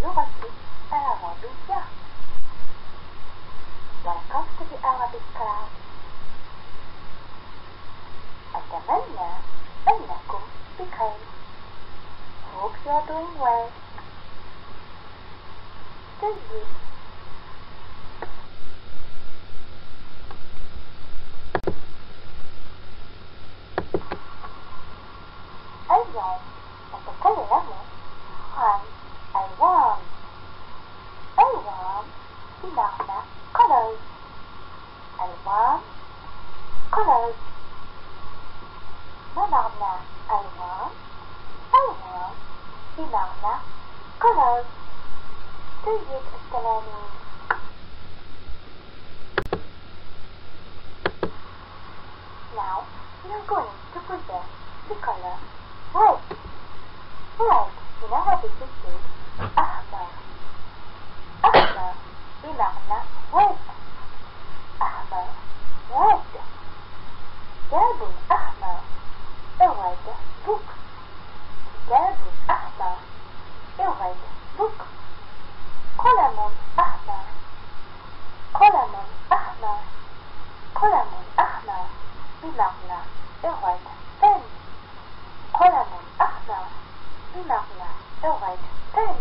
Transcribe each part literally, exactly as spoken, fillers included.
اللغة العربية. Welcome to the Arabic class. أتمنى أنكم بخير. Hope you are doing well. جيد. اليوم نتكلم عن ألوان. ألوان بمعنى colors. ألوان colors. ما معنى ألوان؟ ألوان بمعنى colors. جيد التلاميذ. Now we are going to present the color red. Red in Arabic is أحمر. أحمر بمعنى red. أحمر red. كتاب أحمر. الرد book. كتاب أحمر. الرد book. قلم أحمر. قلم أحمر. قلم أحمر بمعنى الرد pen. قلم أحمر بمعنى الرد pen.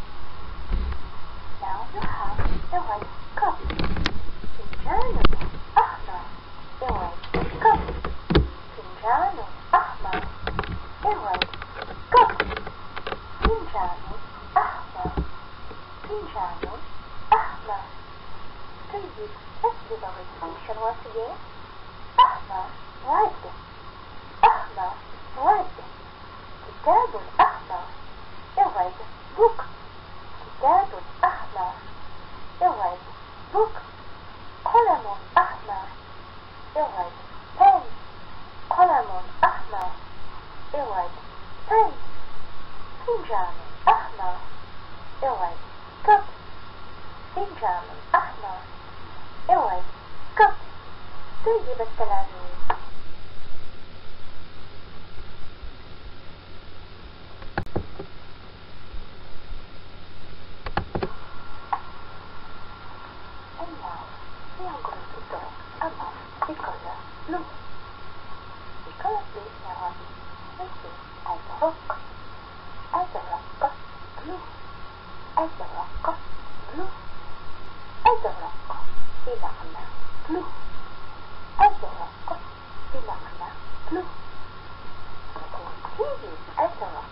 Now you have the red cup. فنجان أحمر. الرد cup. فنجان أحمر. الرد cup. فنجان أحمر. فنجان أحمر. جيد. اكتب الفانكشن once again. أحمر red. أحمر red. كتاب أحمر. الرد book. كتاب أحمر. الرد book. قلم أحمر. الرد pen. قلم أحمر. الرد pen. فنجان أحمر. الرد cup. فنجان أحمر. الرد cup. جيد التلاميذ. And now we are going to talk about the color blue. The color blue in Arabic is أزرق. أزرق blue. أزرق blue. أزرق بمعنى blue. أزرق بمعنى blue. كرسي أزرق.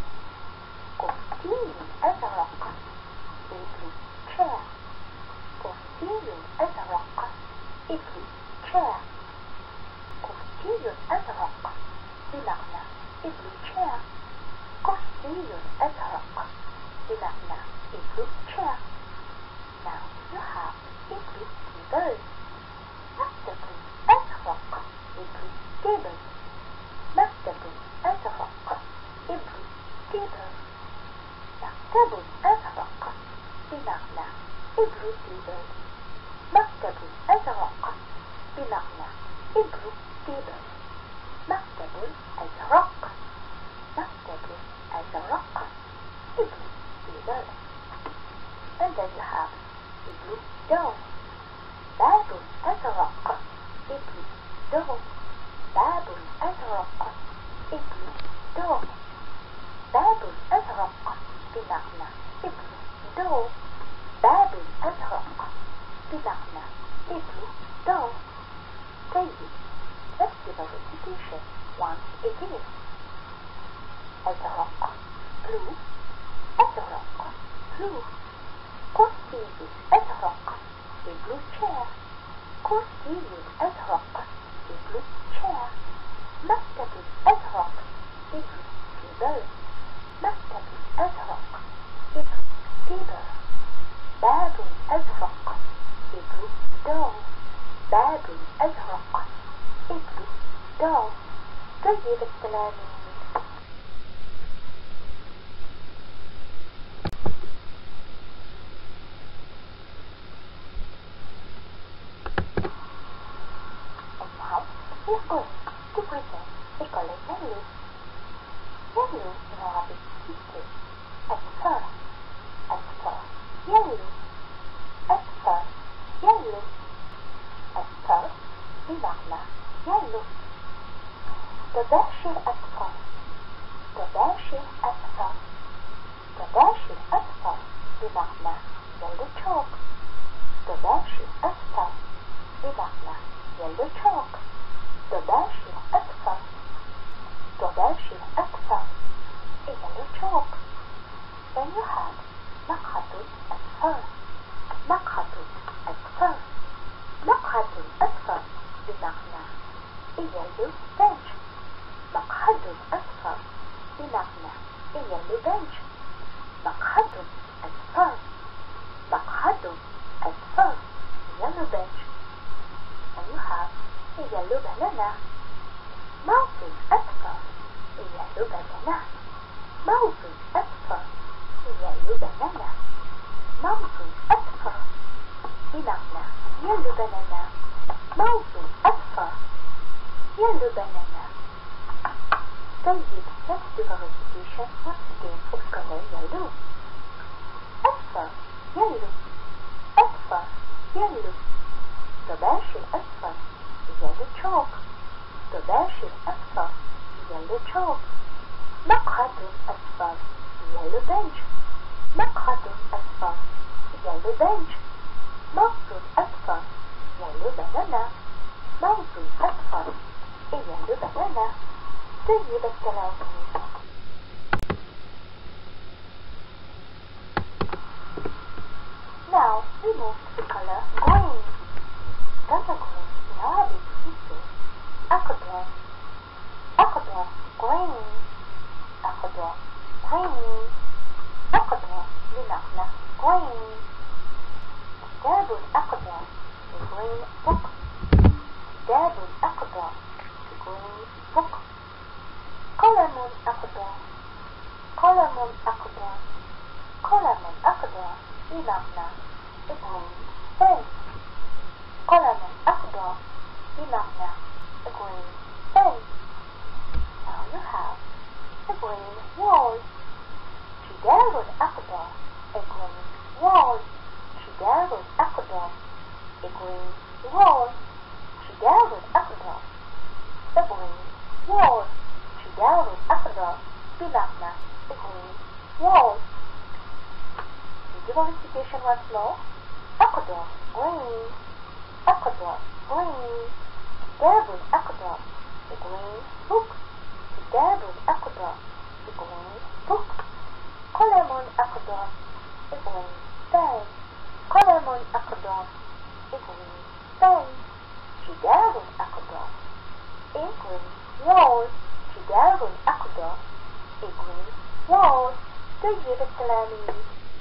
كرسي أزرق. A blue chair. كرسي أزرق. A blue chair. كرسي أزرق بمعنى A blue chair. كرسي أزرق بمعنى A blue chair. Now you have a blue table. مكتب أزرق. A blue table. مكتب أزرق. A blue table. مكتب أزرق بمعنى A blue table. مكتب أزرق بمعنى A blue table. مكتب أزرق. مكتب أزرق. A blue table. And then you have a blue door. باب أزرق. A blue door. باب أزرق. A blue door. باب أزرق بمعنى A blue door. باب أزرق بمعنى A blue door. جيد. Let's give a repetition once again. أزرق blue. أزرق blue. كرسي أزرق. A blue chair. كرسي أزرق. A blue chair. مكتب أزرق. A blue table. مكتب أزرق. A blue table. باب أزرق. A blue door. باب أزرق. A blue door. جيد التلاميذ. We are going to present the color yellow. Yellow in Arabic is a fur. A yellow. أصفر yellow. أصفر بمعنى yellow. تباشر أصفر تباشر أصفر تباشر أصفر بمعنى yellow chalk. تباشر أصفر بمعنى yellow chalk. تباشر أصفر تباشر أصفر yellow chalk. Then you have مقهى أصفر مقهى أصفر مقهى أصفر بمعنى yellow bench. مقهى أصفر بمعنى yellow bench. مقهى أصفر مقهى أصفر yellow bench. And you have a yellow banana. موز أصفر yellow banana. موز أصفر yellow banana. موز أصفر بمعنى yellow banana. موز أصفر yellow banana. طيب, let's do a recitation once again for color yellow. أصفر yellow. أصفر yellow. تباشر أصفر yellow chalk. تباشر أصفر yellow chalk. مقهى أصفر yellow bench. مقهى أصفر yellow bench. موز أصفر yellow banana. موز أصفر yellow banana. طيب التلاميذ. Now we move to the color green. Color green in Arabic is أخضر أخضر green. أخضر green. أخضر بمعنى green. كتاب أخضر green book. كتاب أخضر green book. قلم أخضر قلم أخضر قلم أخضر بمعنى green pen. قلم أخضر بمعنى green pen. Now you have a green wall. جدار أخضر a green wall. جدار أخضر a green wall. جدار أخضر a green wall. جدار أخضر بمعنى green wall. We do a recitation once more. أخضر green. أخضر green. كتاب أخضر green book. كتاب أخضر green book. قلم أخضر green pen. قلم أخضر green pen. جدار أخضر green wall. جدار أخضر green wall. طيب التلاميذ.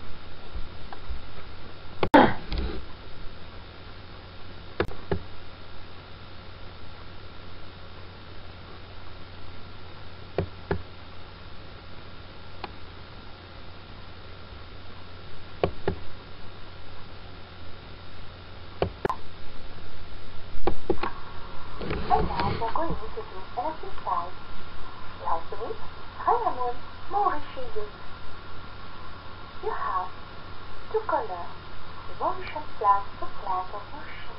And now we're going to do an exercise. Like قلم مرشد. You have to color the Mauritian flag, the flag of Mauritius.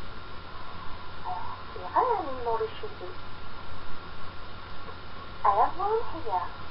في قلم مرشد. قلم هي